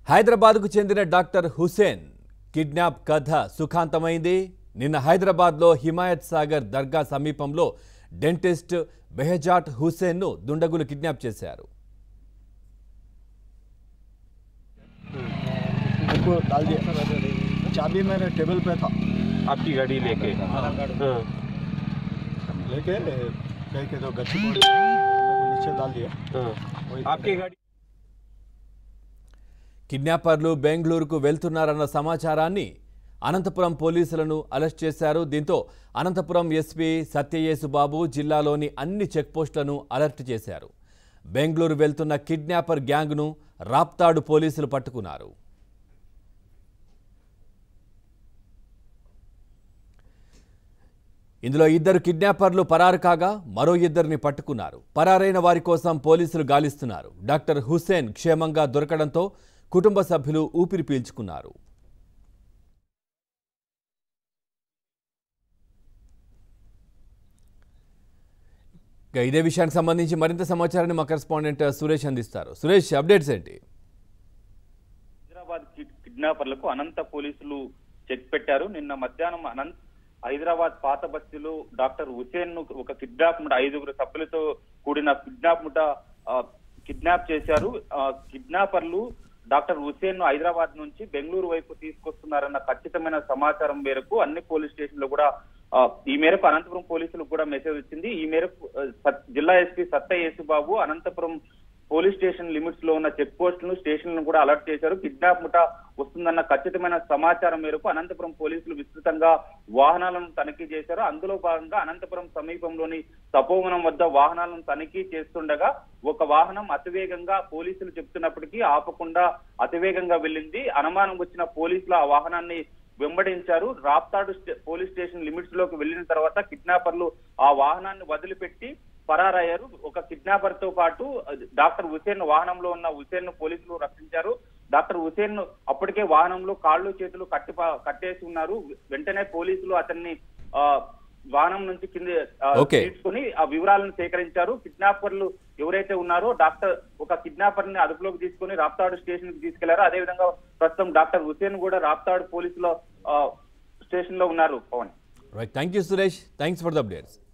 హైదరాబాద్కు చెందిన doctor Hussain kidnap కథ సుఖాంతమైంది. నిన్న హైదరాబాద్లో హిమాయత్ సాగర్ దర్గా సమీపంలో డెంటిస్ట్ బెహజాట్ హుసేన్ను దుండగులు కిడ్నాప్ చేశారు. डाल दिया चाबी मैंने टेबल पे था आपकी गाड़ी लेके लेके कहीं के तो गच्ची नीचे डाल दिया आपकी गाड़ी కిడ్నాపర్లు బెంగళూరుకు వెళ్తున్నారన్న సమాచారాన్ని అనంతపురం పోలీసులను అరెస్ట్ చేశారు. దీంతో అనంతపురం ఎస్పీ సత్యయేసుబాబు జిల్లాలోని అన్ని చెక్పోస్టులను అలర్ట్ చేశారు. బెంగళూరు వెళ్తున్న కిడ్నాపర్ గ్యాంగ్ను రాప్తాడు పోలీసులు పట్టుకున్నారు. ఇందులో ఇద్దరు కిడ్నాపర్లు పరారు కాగా మరో ఇద్దరిని పట్టుకున్నారు. పరారైన వారి కోసం పోలీసులు గాలిస్తున్నారు. డాక్టర్ హుసేన్ క్షేమంగా దొరకడంతో కుటుంబ సభ్యులు ఊపిరి పీల్చుకున్నారు. ఇదే విషయానికి సంబంధించి మరింత సమాచారాన్ని మా కరెస్పాండెంట్ సురేష్ అందిస్తారు. సురేష్, అప్డేట్స్ ఏంటి? హైదరాబాద్ కిడ్నాపర్లకు అనంత పోలీసులు చెక్ పెట్టారు. నిన్న మధ్యాహ్నం హైదరాబాద్ పాత బస్తీలో డాక్టర్ హుసేన్ ను ఒక కిడ్నాప్ ముఠ 5 సభ్యులతో కూడిన కిడ్నాప్ ముఠ కిడ్నాప్ చేశారు. కిడ్నాపర్లు డాక్టర్ హుసేన్ ను హైదరాబాద్ నుంచి బెంగళూరు వైపు తీసుకొస్తున్నారన్న ఖచ్చితమైన సమాచారం మేరకు అన్ని పోలీస్ స్టేషన్లు కూడా ఈ మేరకు అనంతపురం పోలీసులకు కూడా మెసేజ్ వచ్చింది. ఈ మేరకు జిల్లా SP Satyayesubabu Anantapur police station limits లో ఉన్న చెక్ పోస్టులను స్టేషన్లను కూడా అలర్ట్ చేశారు. కిడ్నాప్ ముఠ వస్తుందన్న ఖచ్చితమైన సమాచారం మేరకు అనంతపురం పోలీసులు విస్తృతంగా వాహనాలను తనిఖీ చేశారు. అందులో భాగంగా అనంతపురం సమీపంలోని తపోవనం వద్ద వాహనాలను తనిఖీ చేస్తుండగా ఒక వాహనం అతివేగంగా పోలీసులు చెప్తున్నప్పటికీ ఆపకుండా అతివేగంగా వెళ్ళింది. అనుమానం వచ్చిన పోలీసులు ఆ వాహనాన్ని వెంబడించారు. రాప్తాడు పోలీస్ స్టేషన్ లిమిట్స్ లోకి వెళ్లిన తర్వాత కిడ్నాపర్లు ఆ వాహనాన్ని వదిలిపెట్టి పరారయ్యారు. ఒక కిడ్నాపర్ తో పాటు డాక్టర్ హుసేన్ వాహనంలో ఉన్న హుసేన్ ను పోలీసులు రక్షించారు. డాక్టర్ హుసేన్ అప్పటికే వాహనంలో కాళ్ళు చేతులు కట్టేసి ఉన్నారు. వెంటనే పోలీసులు అతన్ని వాహనం నుంచి కింద తీసుకుని ఆ వివరాలను సేకరించారు. కిడ్నాపర్లు ఎవరైతే ఉన్నారో ఒక కిడ్నాపర్ ని అదుపులోకి తీసుకుని రాప్తాడు స్టేషన్ కి తీసుకెళ్లారు. అదేవిధంగా ప్రస్తుతం డాక్టర్ హుసేన్ కూడా రాప్తాడు పోలీసుల స్టేషన్ లో ఉన్నారు. Pavan, right, thank you Suresh, thanks for the updates.